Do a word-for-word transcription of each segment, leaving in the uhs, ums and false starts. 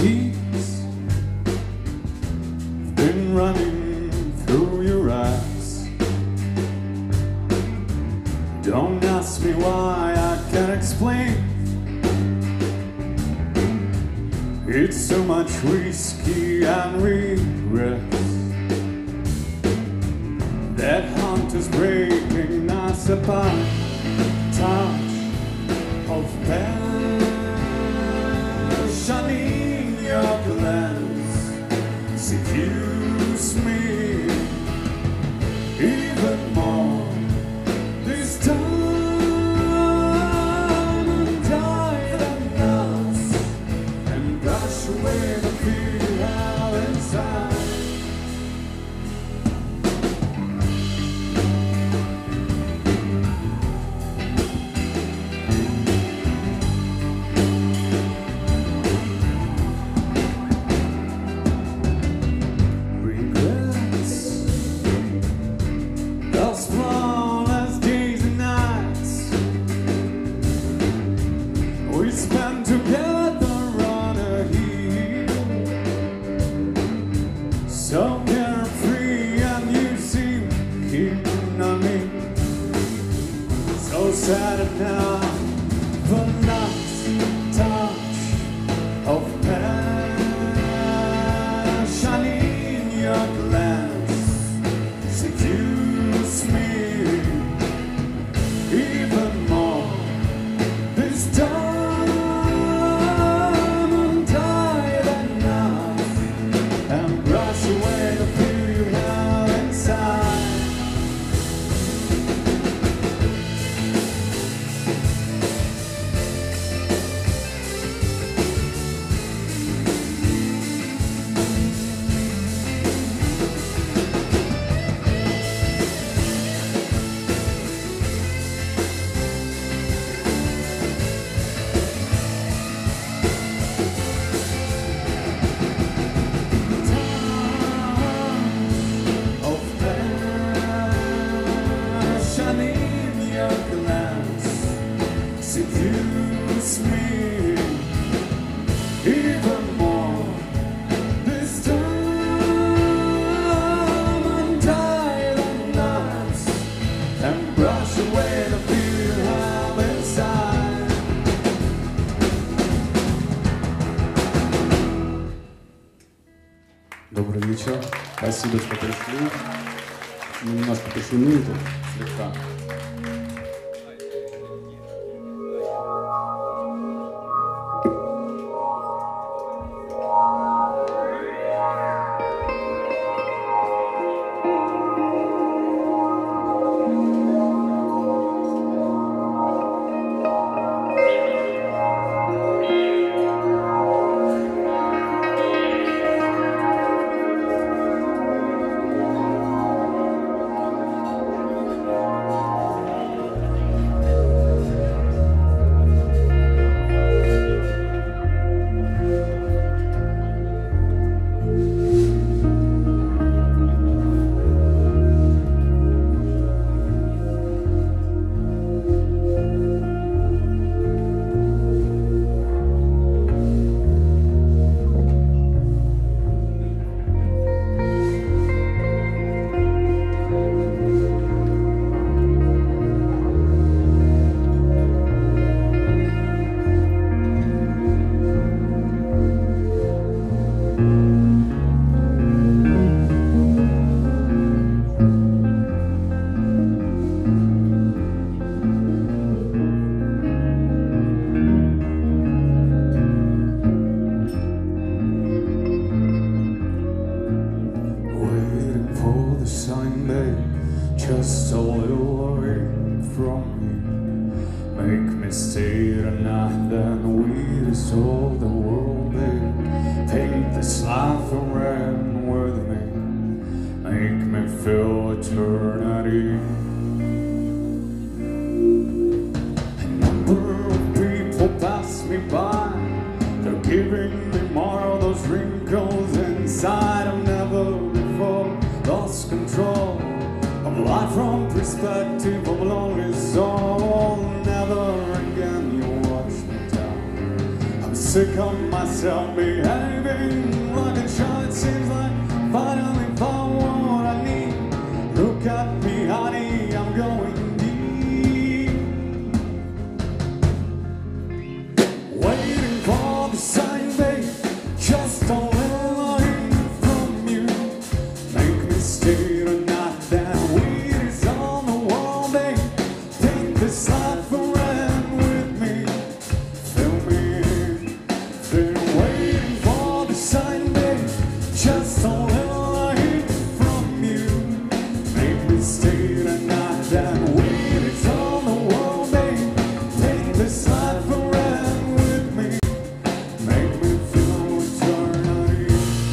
tears have been running through your eyes. Don't ask me why, I can't explain. It's so much whiskey and regrets that hunt is breaking us apart. Touch of passion in your glance seduce me even more. This time untie the knots and brush away the fear you have inside. So carefree and you seem keen on me. So sad and now the last touch of passion in your glance seduce me even more. This time untie the knots and brush away the fear you have inside. Seduce me even more. This time untie the knots and brush away the fear you have inside. Добрый вечер. Спасибо, что пришли. Немножко пошумим тут слегка. Just a little away from me. Make me stay tonight, then we dissolve the world, babe. Take this life and run with me. Make me feel eternity. A number of people pass me by. They're giving me more of those wrinkles inside. I've never before lost control of life from perspective of a lonely soul. Never again you watch me down. I'm sick of myself behaving like a child. It seems like finally found what I need. Look at me, honey, I'm going deep. Waiting for the sign, babe, just a little line from you. Make me stay tonight, that weed is on the wall, babe. Take this life for rent with me. Fill me in. Been waiting for the sign, babe, just a little light from you. Make me stay tonight, that weed is on the wall, babe. Take this life for rent with me. Make me feel eternity.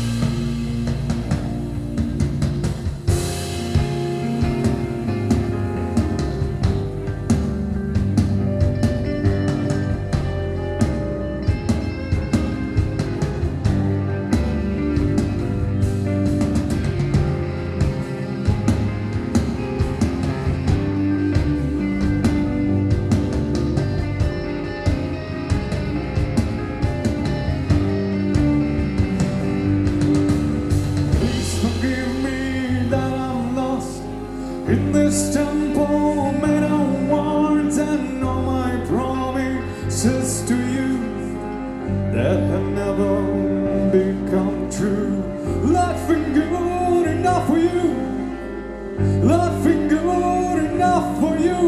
Please forgive me that I'm lost in this temple made of words and all my promises to you that have never become true. Life ain't good enough for you. Life ain't good enough for you.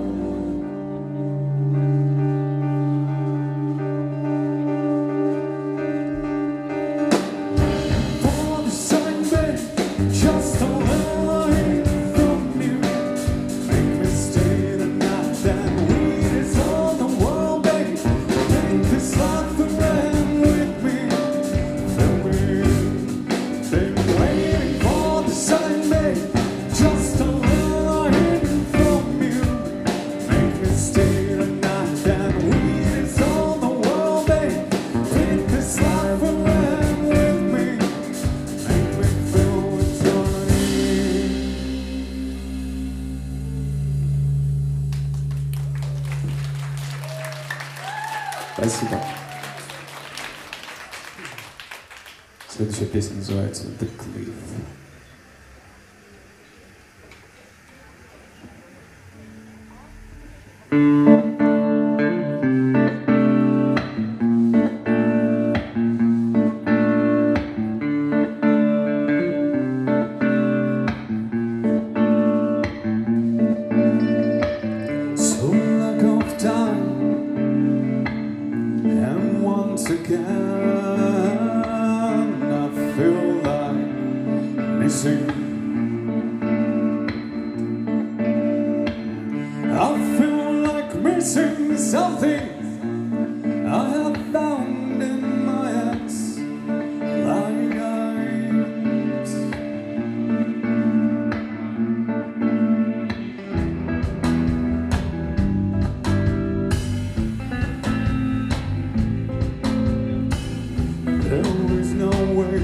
For the sign, babe, just a little light from you. Make me stay the night, that weed is on the wall, babe. Take this life for rent with me. Fill me in. Been waiting for the sign, babe, just a little light from you. Make me stay the night, that weed is on the wall, babe. Take this life for rent with me. Make me feel eternity. Спасибо. Следующая песня называется The Cliff. So lack of time, and once again I feel like missing. I feel like missing something I have found in my ex-lives. There is no way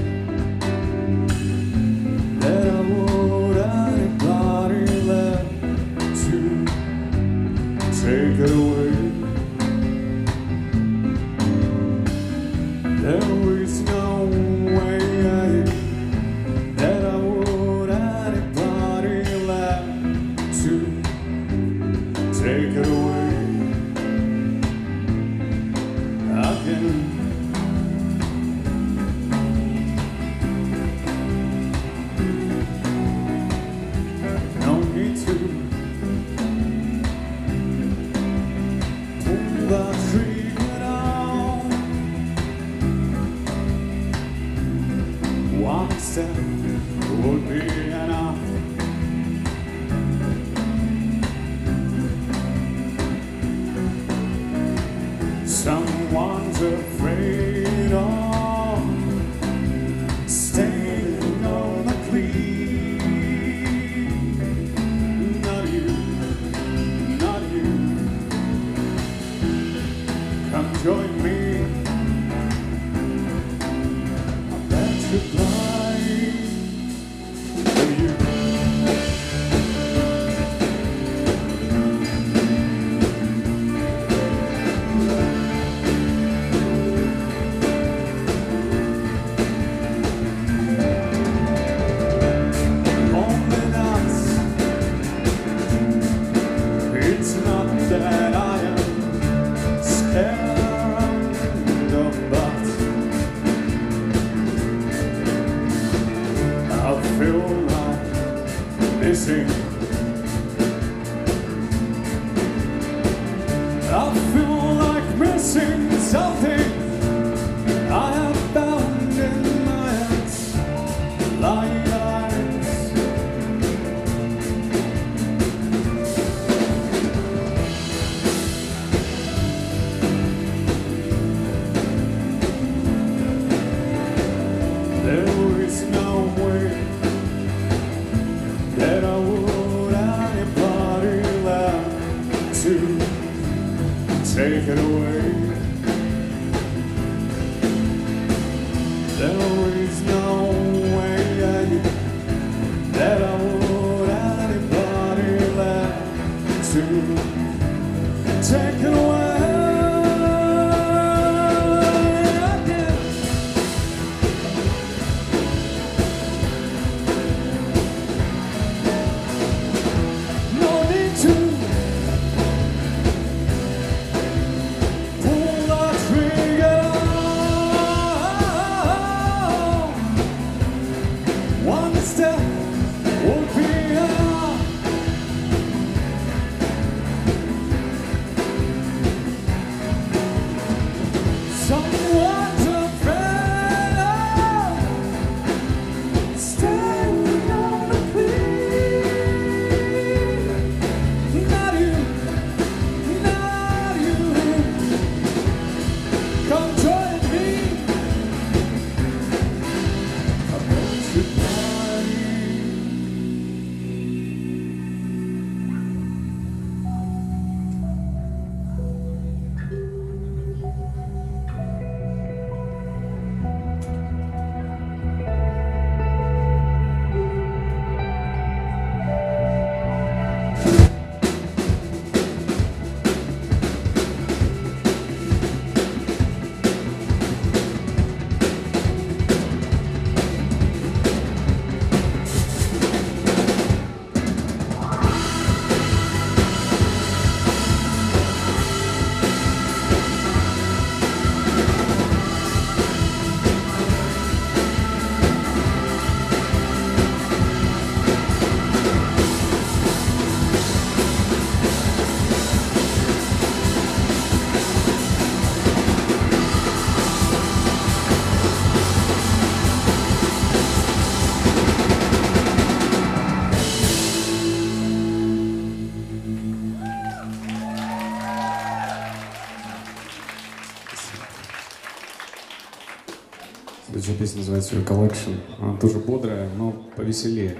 that I would anybody left to take it away. There is no way that I would anybody left to take it away. I can no need to pull the trigger now. One step would be enough. Someone's afraid of staying on the clean. Not you, not you. Come join me. I bet you're blind to you. Следующая песня называется Recollection. Она тоже бодрая, но повеселее.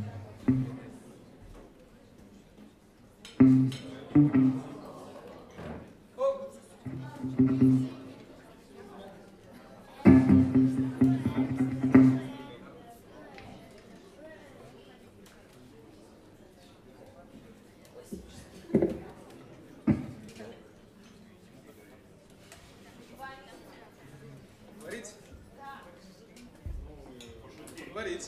Говорить.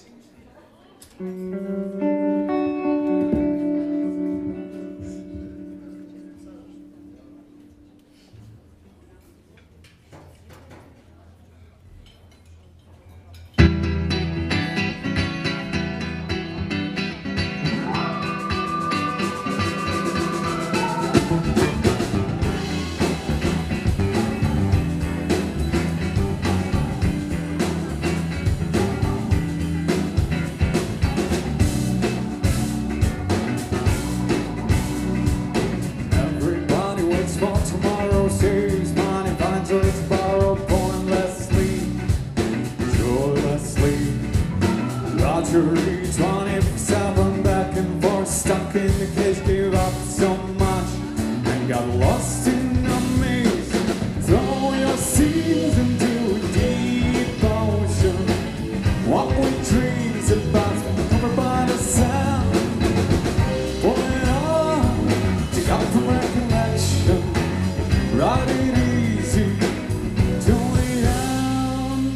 twenty-four seven back and forth, stuck in the cage, gave up so much and got lost in a maze. Throw your seeds into a deep ocean. What we dreams about covered by the sound. Pull it on, dig up from recollection. Ride it easy till the end.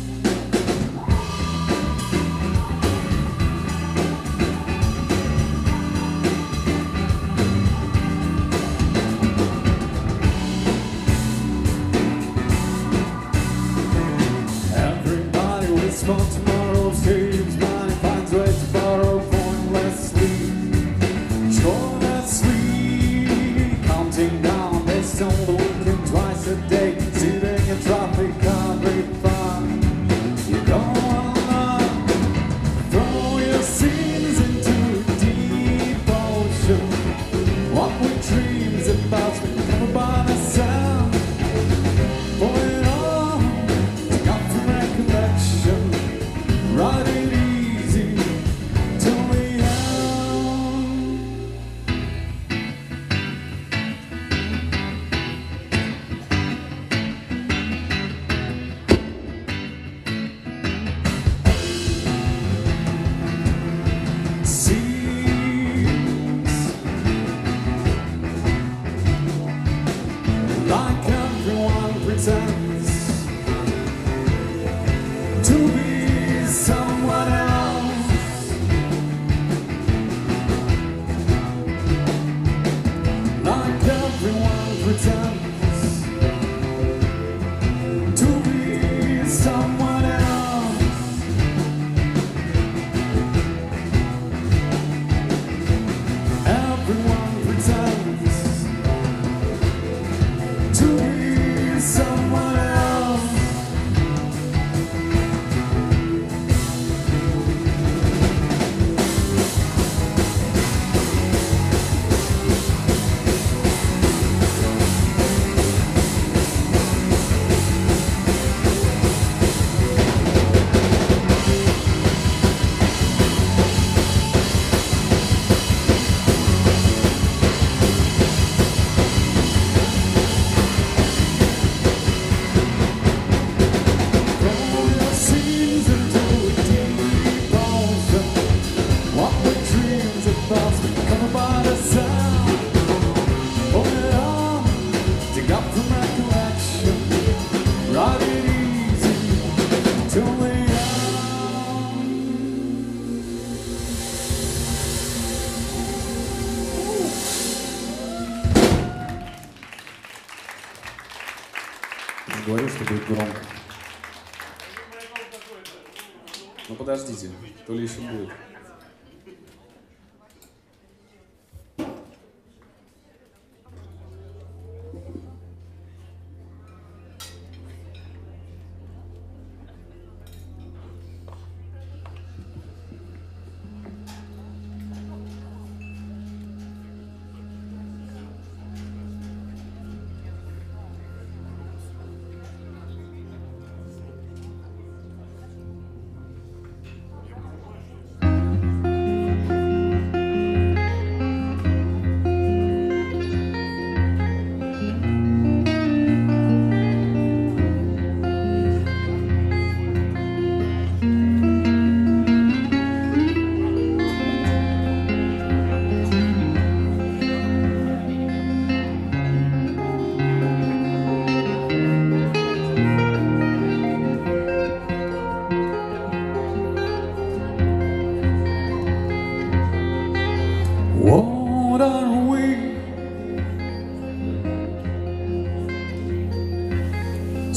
Everybody waits for tomorrow, saves money, finds ways to borrow pointlessly, joylessly, counting down based on the weekend twice a day, sitting in traffic, can't break far. You go on, throw your sins into a deep ocean. What we dreams about, covered by the sound. Pull it on, dig up from recollection. Ride it easy till the end. Seems like everyone pretends to be someone else. Like everyone pretends to be someone else. Everyone pretends to be someone else. Throw your seeds into a deep ocean. What we dreams about, covered by the sound. Pull it on, dig up from recollection. Ride it easy till the end. Говорю, что будет громко. Ну подождите, то ли еще будет.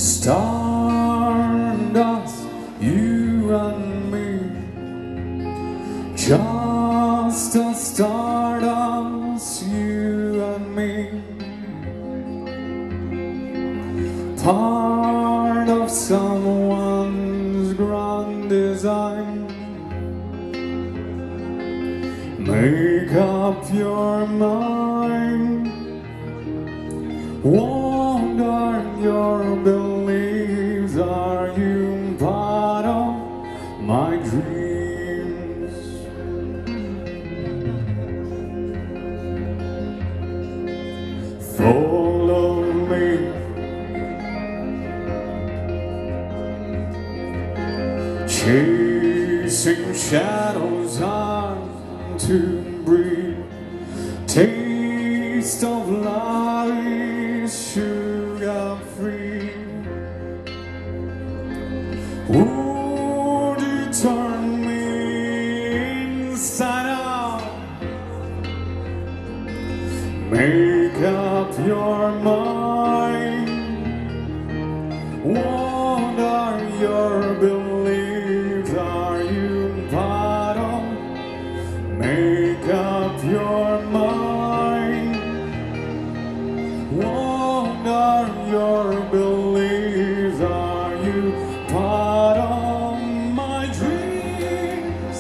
Stardust, you and me, just a stardust, you and me, part of someone's grand design. Make up your mind. What are your beliefs? Are you part of my dreams? Follow me, chasing shadows hard to breathe. Taste of life, sugar free. Would you turn me inside out? Make up your mind. What are your beliefs? Are you part of? Make up your mind. What are your beliefs? Are you part of my dreams?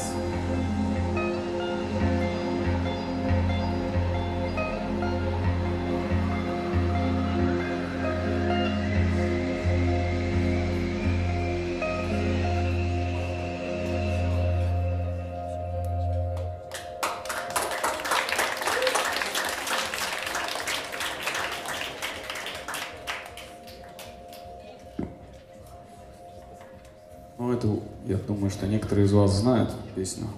Ну, эту, я думаю, что некоторые из вас знают песню.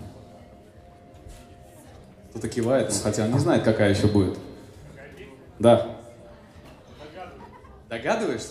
Кто-то кивает, но хотя не знает, какая еще будет. Да. Догадываешься?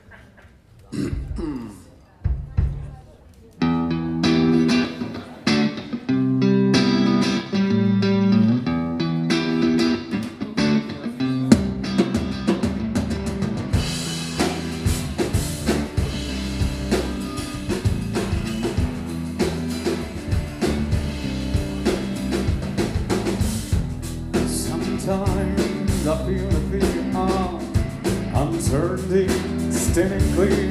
Sometimes I feel the fear of uncertainty standing clear,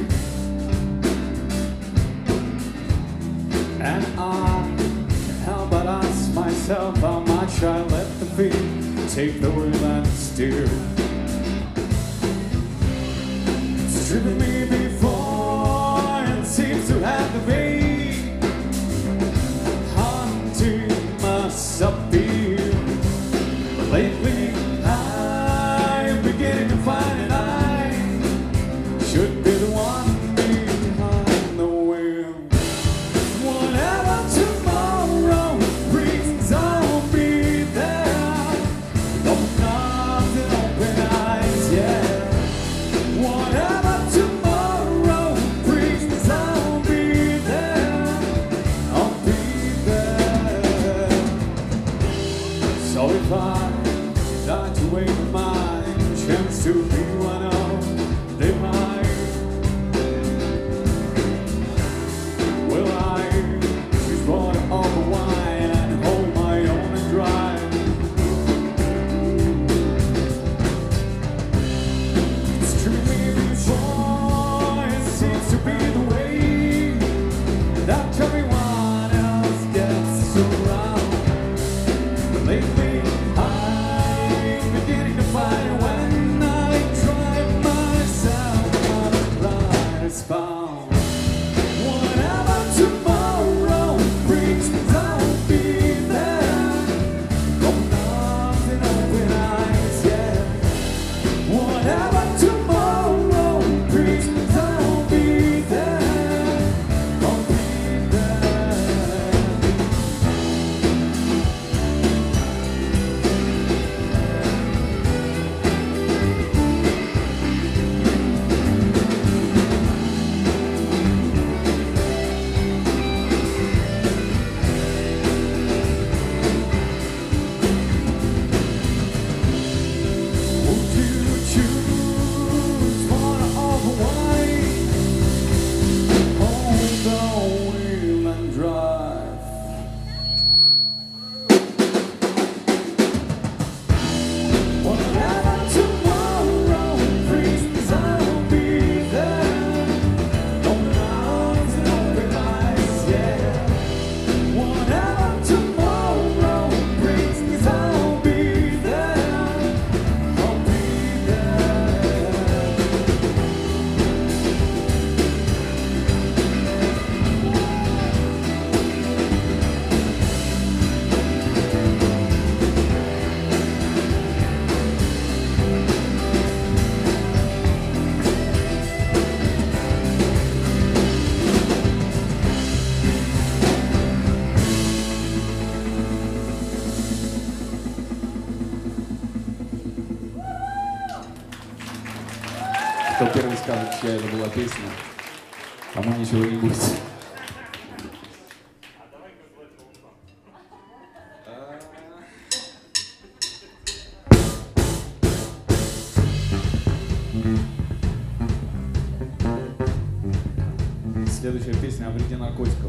and I can't help but ask myself how much I let the fear take the wheel and steer. It's driven me before and seems to have the way, hunting must appear. Lately, I'm beginning to find that I should be the one behind the wheel. Whatever tomorrow brings, I'll be there. With open arms and open eyes, yeah. Whatever tomorrow первый скажет, чья это была песня, тому ничего не будет. Следующая песня о вреде наркотиков.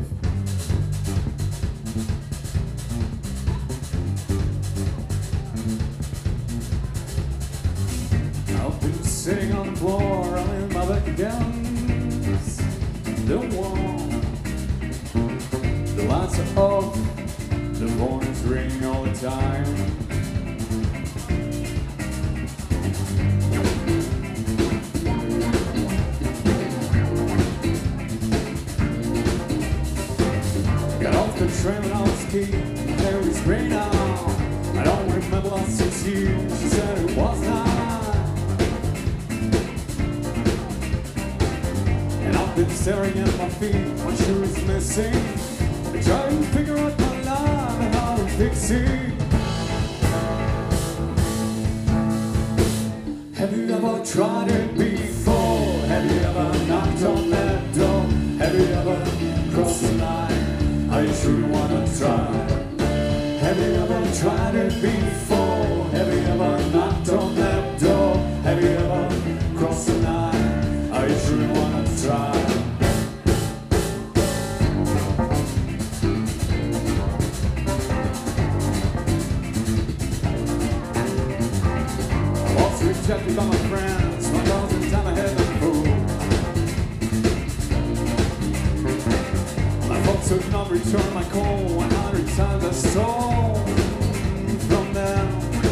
I've been sitting on the floor, running my back against the wall. The lights are off, the phone is ringing all the time. Got off the train when I was a kid, there was rain out. I don't remember last six years, she said it was not. Been staring at my feet, my shoes missing. I try to figure out my life and how to fix it. Have you ever tried it before? Have you ever knocked on that door? Have you ever crossed the line? Are you sure you wanna try? Have you ever tried it before? Have you ever knocked on that door? Have you ever crossed the line? Are you sure you wanna try? Rejected by my friends, one thousand times I had been fooled. My folks would not return my call, one hundred times I stole from them.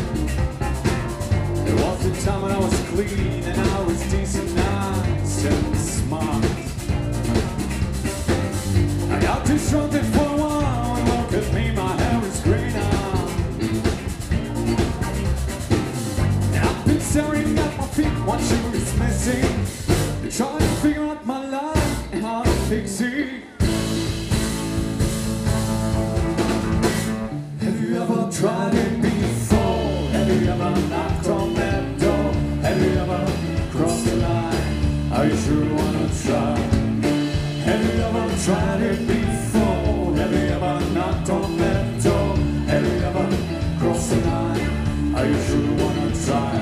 There was a time when I was clean and I was decent, nice and smart. I got too strong for a while, look at me, my hair is green now. Staring at my feet, one shoe is missing. Trying to figure out my life and how to fix it. Have you ever tried it before? Have you ever knocked on that door? Have you ever crossed the line? Are you sure you wanna try? Have you ever tried it before? Have you ever knocked on that door? Have you ever crossed the line? Are you sure you wanna try?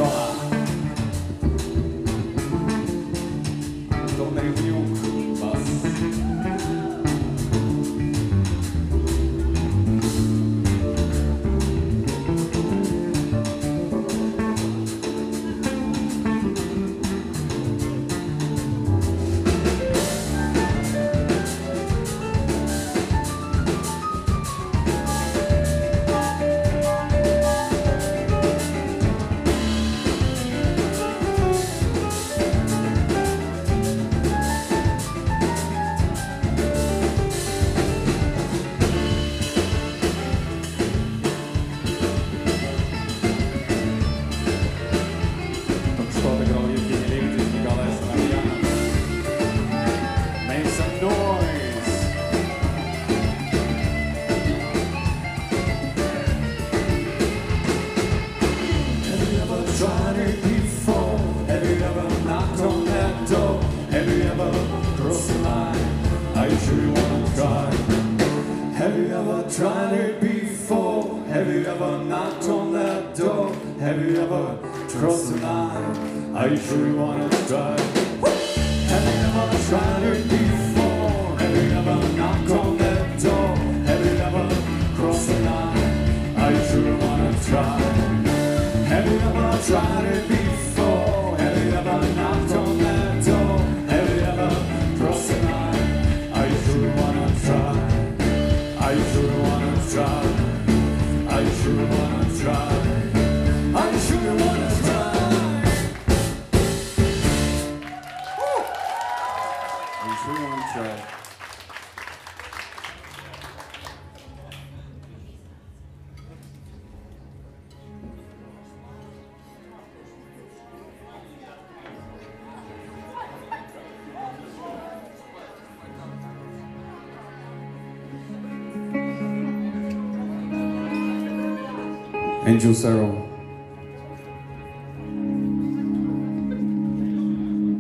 Tried it before? Have you ever knocked on that door? Have you ever crossed the line? Are you sure you wanna try? Have you ever tried it before? Have you ever knocked on that door? Have you ever crossed the line? Are you sure you wanna try? Have you ever tried it before? Have you ever knocked on that door? Have you ever crossed the line? Are you sure you wanna try? Are you sure you wanna try? Are you sure you wanna try? Are you sure you wanna try? Woo! Are you sure you wanna try? Angel Sarah.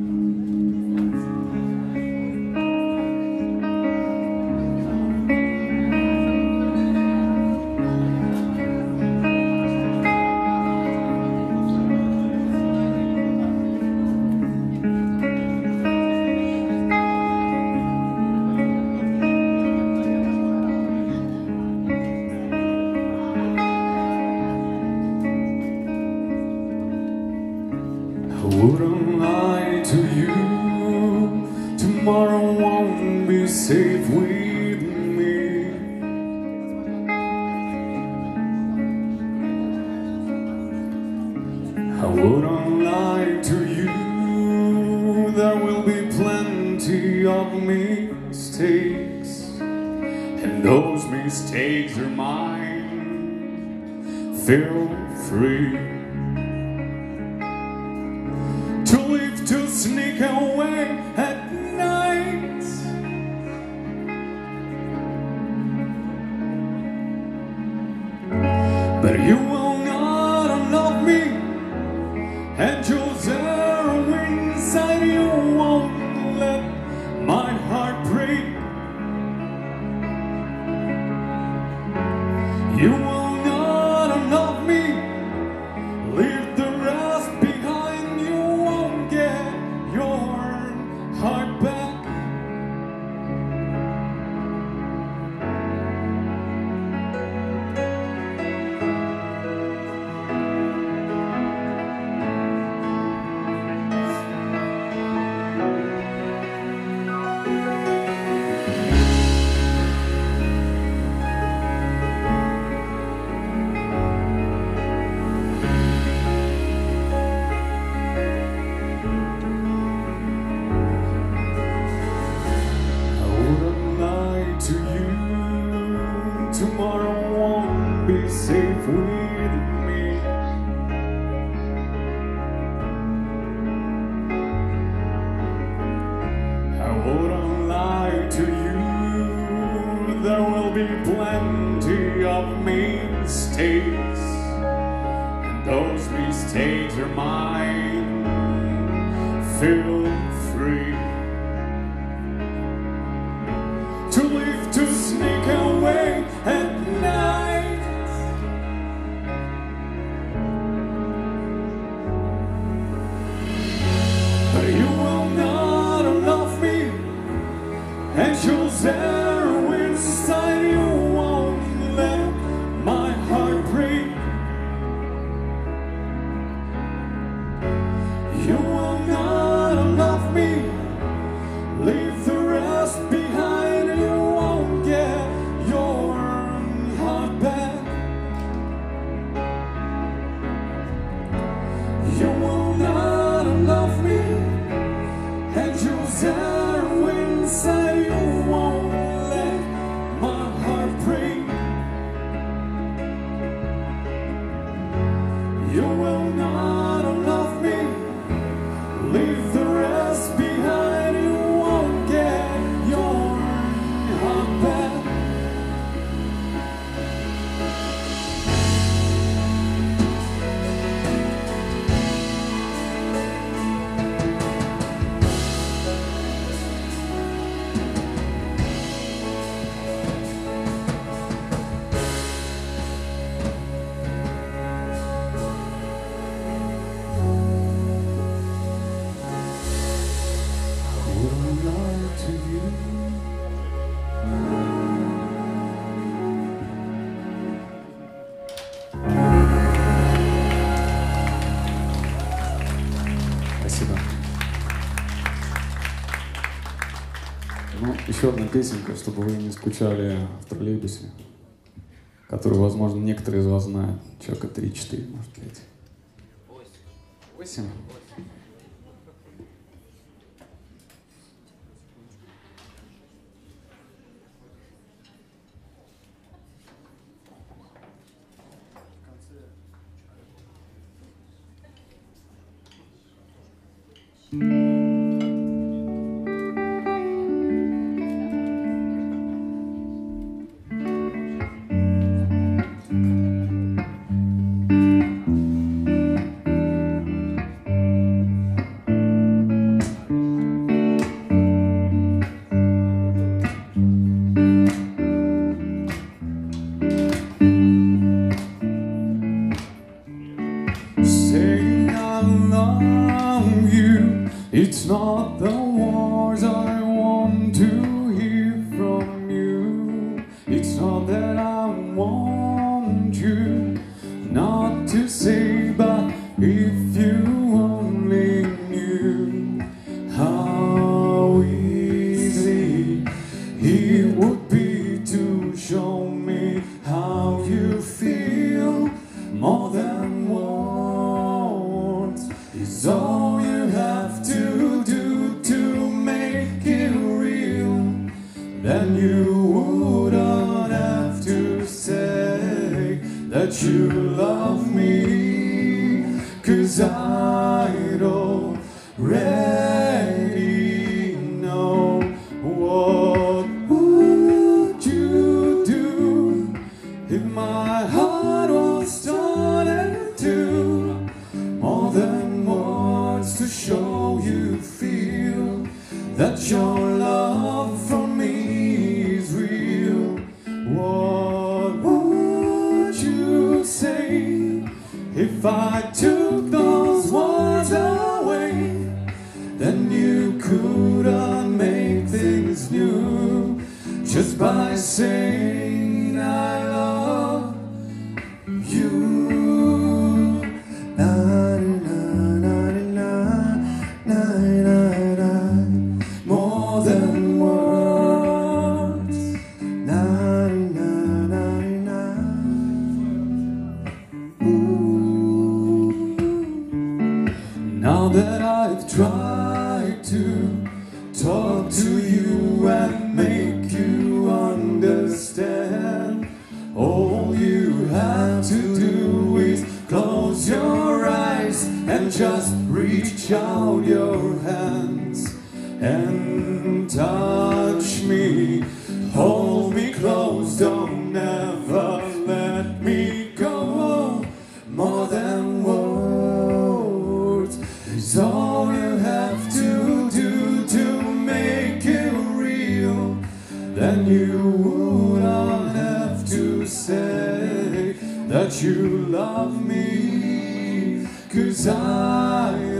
safe with me. I wouldn't lie to you, there will be plenty of mistakes, and those mistakes are mine. Feel free to live, to sneak away at night, but you will not unlock me, and your zero inside you won't let my heart break. You will not unlock me, leave the rest behind. You won't get your heart back. Tomorrow won't be safe with me. I wouldn't lie to you, there will be plenty of mistakes, and those mistakes are mine. Feel free to live, to sneak away at night, but you will not love me, and your zero inside you won't let my heart break. You will not love me, leave the rest behind. You won't get your heart back. You will not love me, and your zero inside you won't let my heart break. You will not love me, leave the rest behind. You won't get your heart back. I wouldn't lie to you. Спасибо. Ну, еще одна песенка, чтобы вы не скучали в троллейбусе, которую, возможно, некоторые из вас знают. Человека три-четыре, может, пять. Восемь? Saying I love you is then you wouldn't have to say that you love me, 'cause I'd already know. What would you do if my heart was torn in two? More than words to show you feel that your love for me is real. What would you say if I took those words away? Then you couldn't make things new just by saying I love you. More than words. Now that I've tried to talk to you and make you understand, all you have to do is close your eyes and just reach out your hands and touch me. Hold me close, don't ever let me go. More than words is all you have to do to make it real. Then you wouldn't have to say that you love me, 'cause I'd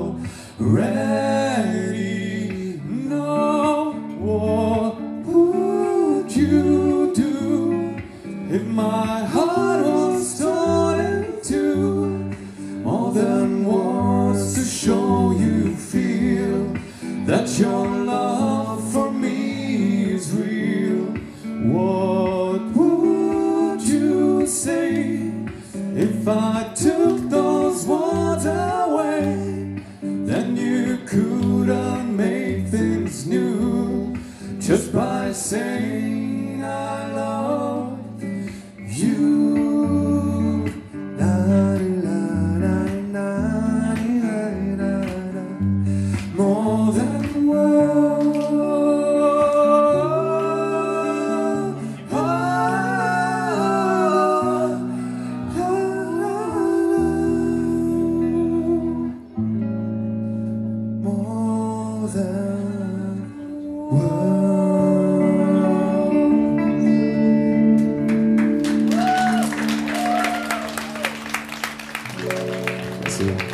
already know. What would you do if my heart was torn in two? More than words to show you feel that your love for me is real. What would you say if I took those words away? Then you couldn't make things new just by saying I love you. More than words. More than words. See you.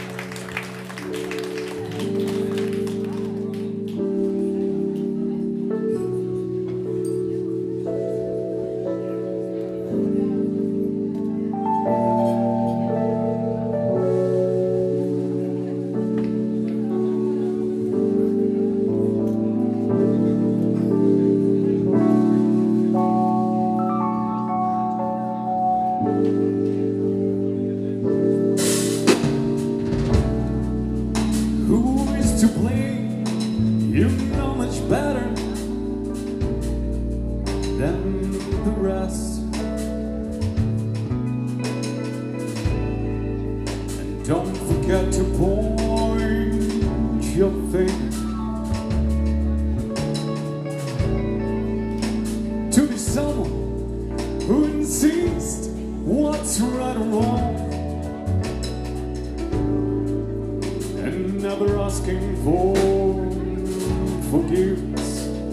Who is to blame? You know much better than the rest. And don't forget to point your finger to be someone who insists what's right or wrong, and never asking for forgiveness.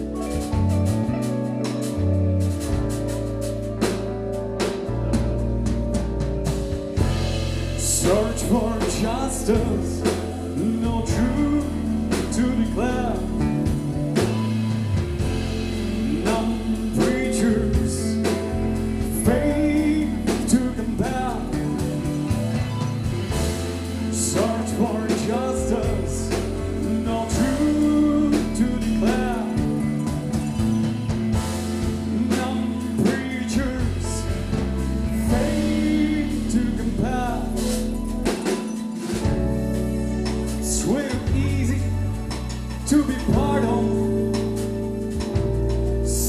Search for justice, no truth to declare. None preachers, faith to compare. Search for justice, no truth to declare. None preachers, faith to compare. Sweet and easy to be pardoned,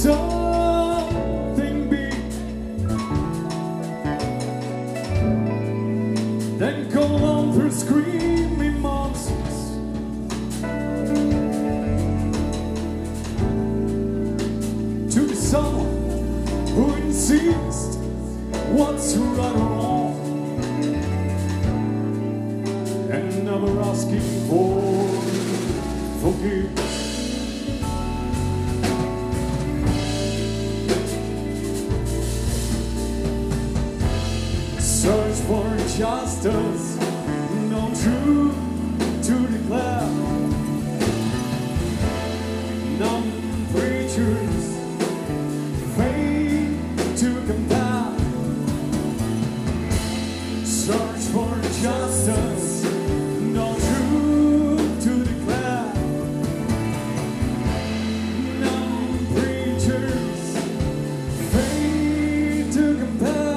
someone who insists what's right or wrong, and never asking for forgiveness. Search for justice, no truth to declare. Numb preachers, faith to compare. Search for justice, no truth to declare. Numb preachers, faith to compare.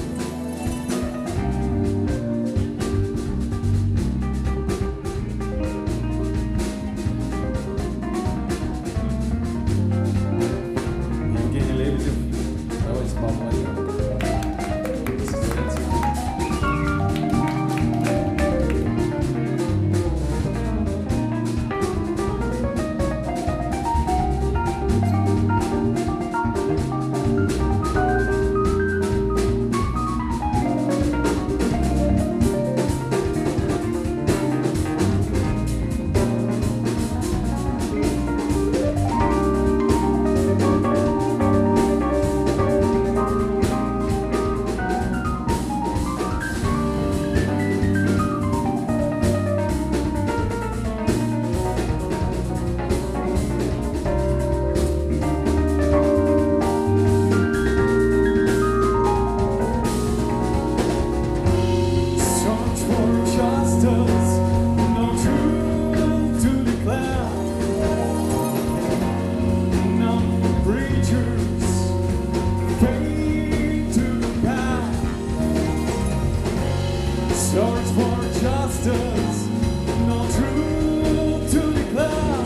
Search for justice, no truth to declare.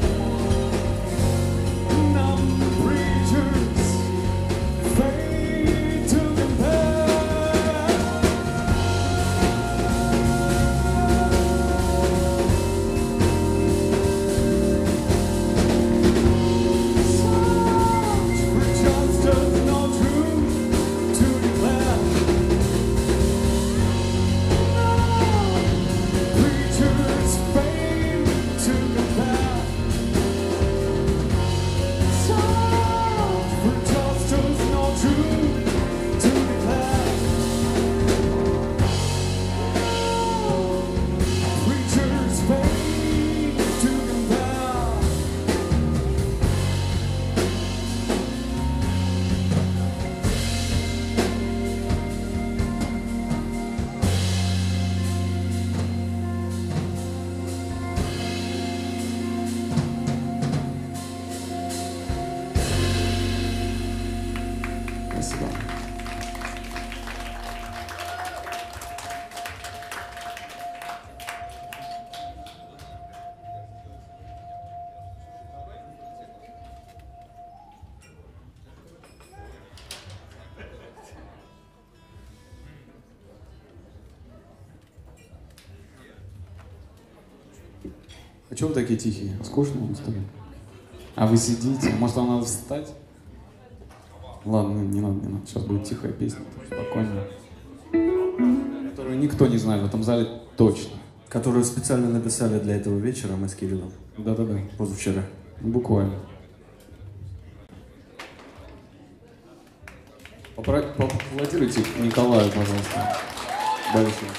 Numb preachers, faith to compare. Search for justice, no truth to declare. Спасибо. А чего вы такие тихие? Скучно вам, что ли? А вы сидите? Может, вам надо встать? Ладно, не надо, не надо. Сейчас будет тихая песня, спокойно. Которую никто не знает в этом зале точно. Которую специально написали для этого вечера мы с Кириллом. Да-да-да. Позавчера. Буквально. Поаплодируйте Николаю, пожалуйста. Большое.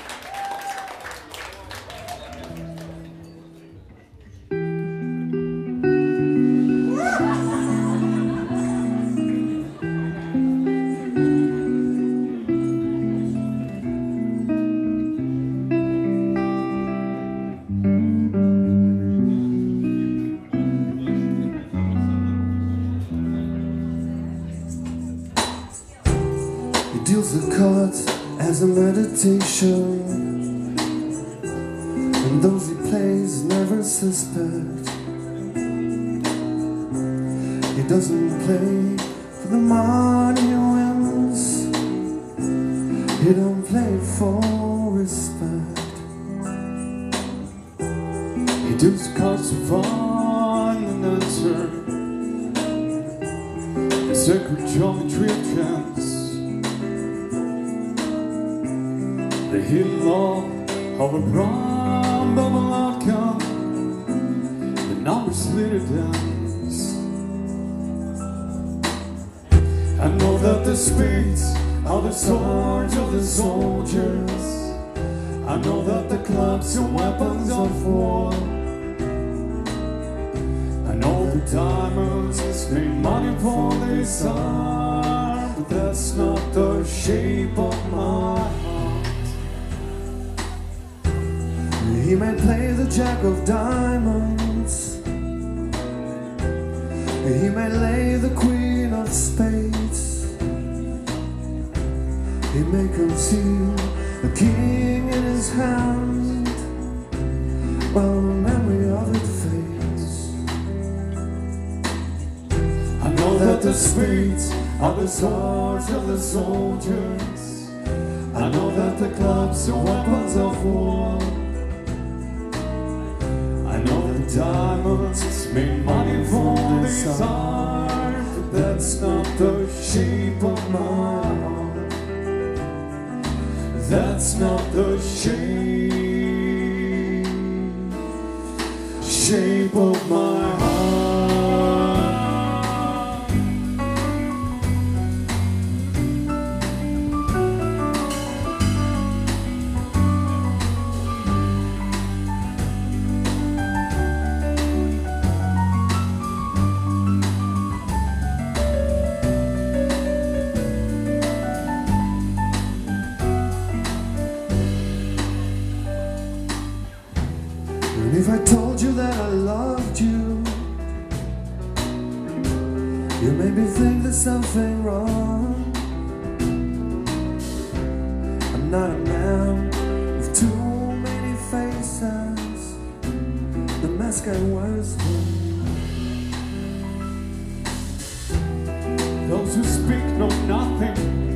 Deals the cards as a meditation, and those he plays never suspect. He doesn't play for the money he wins, he don't play for respect. He deals cards for fun and answer, sacred geometry of chance, the hidden law of a probable outcome, the numbers lead a dance. I know that the spades are the swords of the soldiers. I know that the clubs are weapons of war. I know the diamonds make money for this art, but that's not the shape of my heart. He may play the jack of diamonds, he may lay the queen of spades, he may conceal a king in his hand while the memory of it fades. I know that the spades are the swords of the soldiers. I know that the clubs are weapons of war. I know that diamonds make money for this art, but that's not the shape of my heart. That's not the shape, shape of my heart. And if I told you that I loved you, you made me think there's something wrong. I'm not a man with too many faces, the mask I wear is one. Those who speak know nothing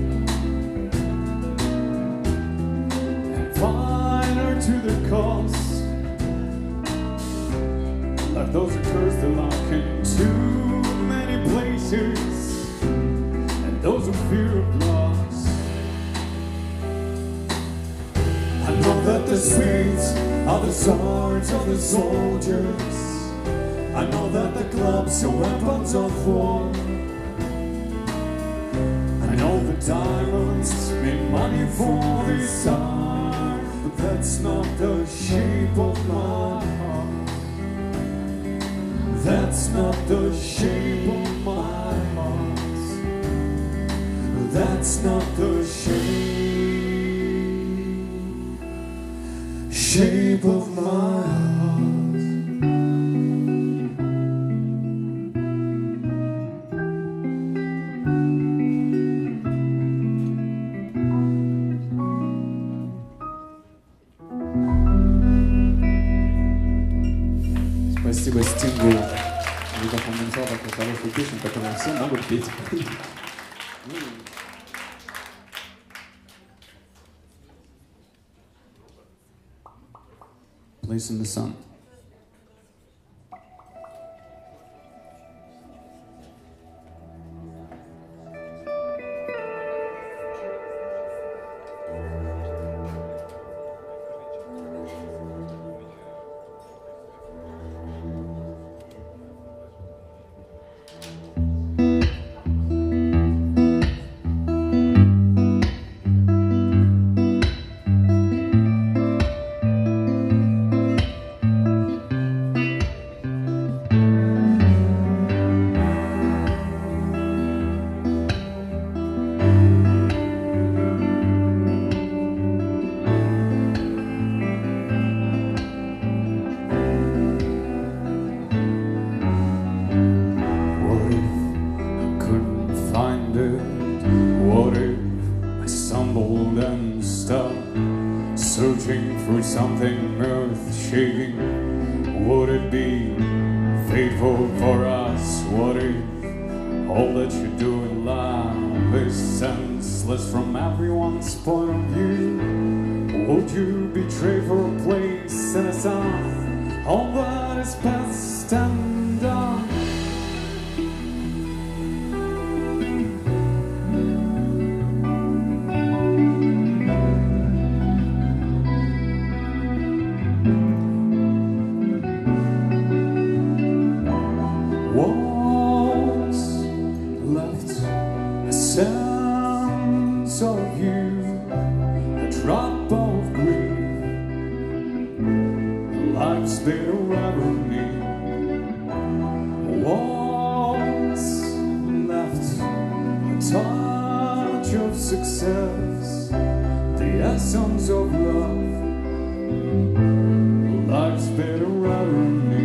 and finer to their cause, like those who curse the luck in too many places, and those who fear applause. I know that the spades are the swords of the soldiers. I know that the clubs are weapons of war. I know the diamonds make money for this art, but that's not the shape of my heart. That's not the shape of my heart. That's not the shape, shape of my heart. Спасибо Стингу за такую хорошую песню, которую все могут петь. Place in the Sun. What if I stumbled and stopped, searching for something earth-shaking? Would it be faithful for us? What if all that you do in life is senseless from everyone's point of view? Would you betray for a place and a song all that is past and done? Walls left a sense of you, a drop of grief. Life's been around me. Walls left a touch of success, the essence of love. Life's been around me.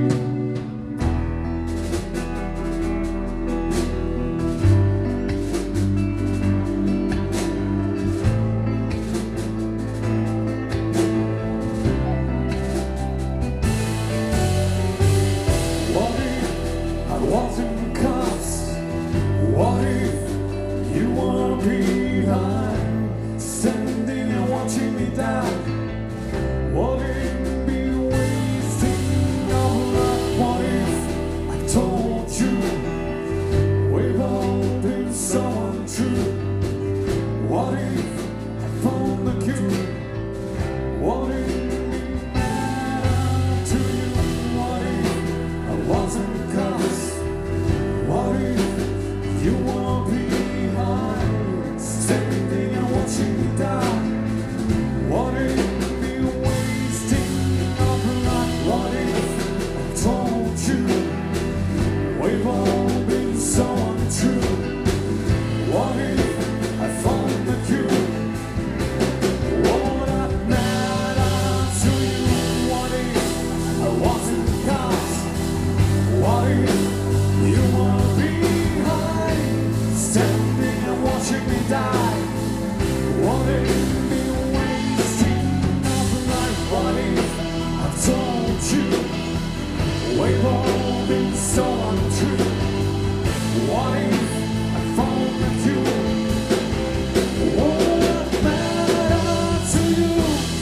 Wasn't cuffs. What if you were behind, standing and watching me die? What if be wasting of life? What if I told you we've all been so untrue? What if I found the cure? What if it mattered to you? What if I wasn't cuffs? What if you were behind, standing and watching me die? What if you were wasting of life? What if I told you we've all been so untrue? What if I found the cure? Would that matter to you? What if I wasn't cast? What if you were behind, standing and watching me die? What if you were wasting of life? What if I told you we've all been so untrue? What if I found the cure? Would that matter to you?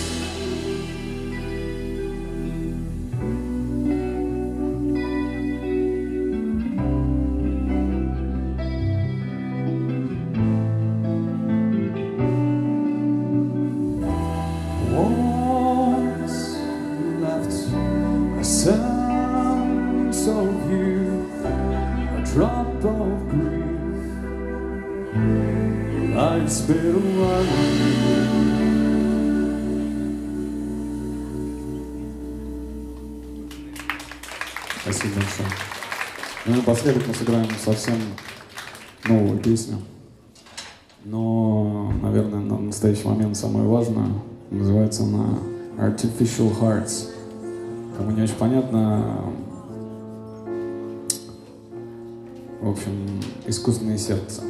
Walls left a sense of you, a drop of grief. Life's been around me. Спасибо большое. Ну и напоследок мы сыграем совсем новую песню. Но, наверное, на настоящий момент самое важное. Называется она Artificial Hearts. Кому не очень понятно, в общем, искусственное сердце.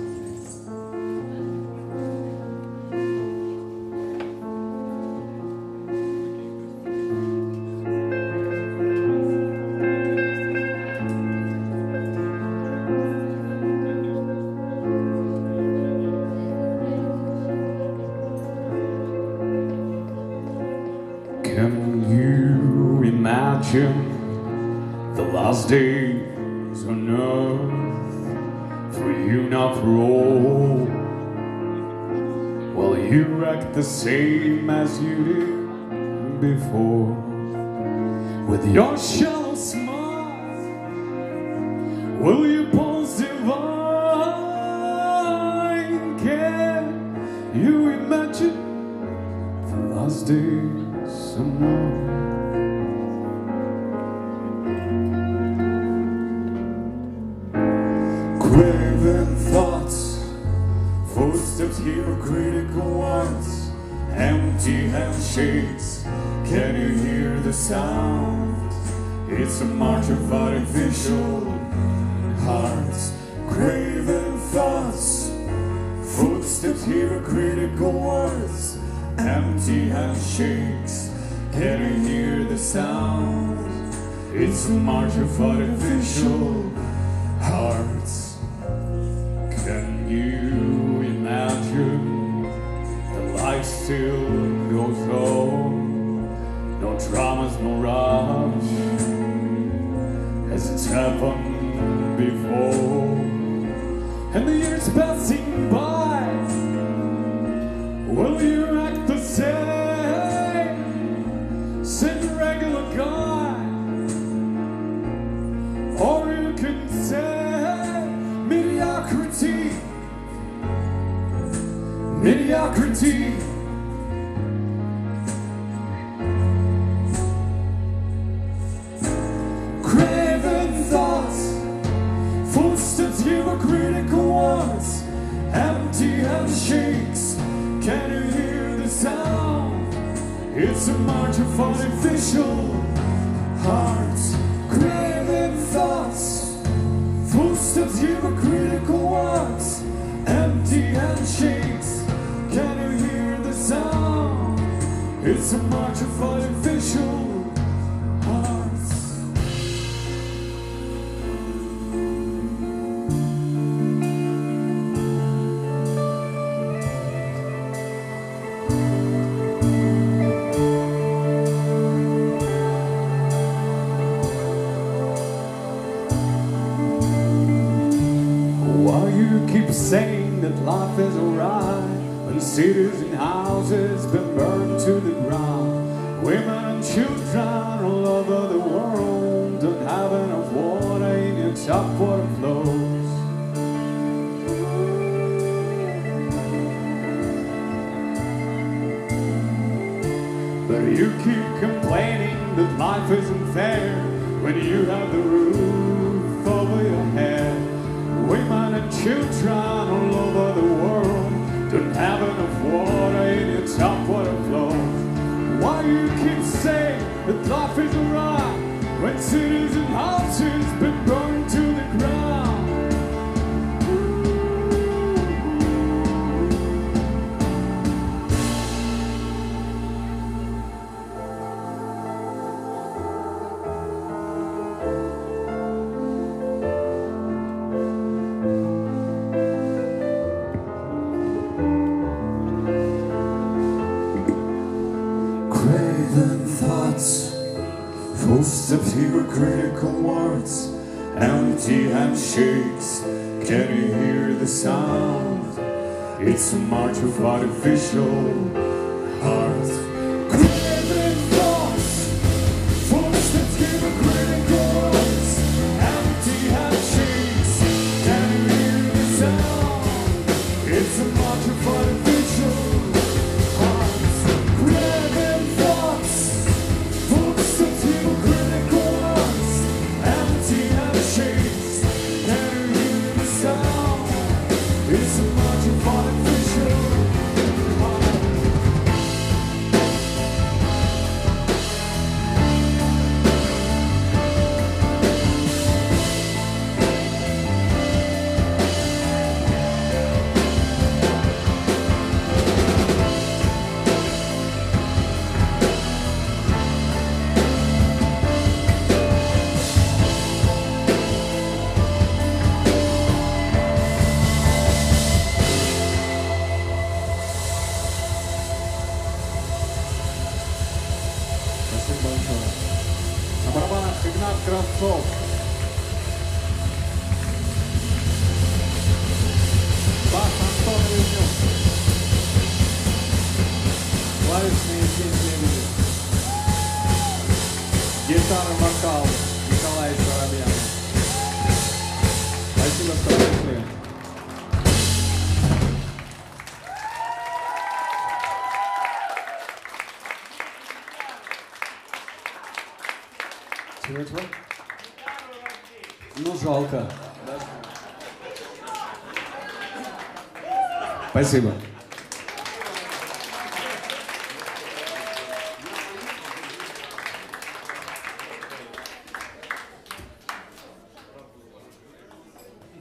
Can you imagine the last days on earth for you, not for all? Will you act the same as you did before? With your shallow smile, will you pause divine? Can you imagine the last days? Craven thoughts, footsteps hypocritical ones, empty handshakes. Can you hear the sound? It's a march of artificial hearts. Craven thoughts, footsteps hypocritical words, empty handshakes. Can you hear the sound? It's a march of artificial hearts. Can you imagine the life still goes on? No dramas, no rush, as it's happened before. And the years passing by, will you act the same, same regular guy? Or you can say mediocrity. Craven thoughts, footsteps, hypocritical words, empty handshakes. Can you hear the sound? It's a march of artificial hearts. Craven thoughts, footsteps, hypocritical words, empty handshakes. Can you hear the sound? It's a march of artificial hearts. Keep saying that life is alright when cities and houses been burned to the ground. Women and children all over the world don't have enough water in your top water flows. But you keep complaining that life isn't fair when you have the roof over your head. Women and children all over the world don't have enough water in your top water flow. Why you keep saying that life is alright when cities and houses been burned to the ground? Craven thoughts, footsteps, hypocritical words, empty handshakes. Can you hear the sound? It's a march of artificial hearts. Craven thoughts, footsteps, hypocritical words, empty handshakes. Can you hear the sound? It's a march of artificial hearts. Craven thoughts, footsteps, hypocritical words, empty handshakes. Can you hear the sound? It's a march of artificial hearts. Спасибо большое. На барабанах Игнат Кравцов. Бас Антон Резнюк. Клавишные Евгений Лебедев. Гитара, вокал Николай Воробьянов. Спасибо, что пришли. Чего-чего? Ну, жалко. Спасибо.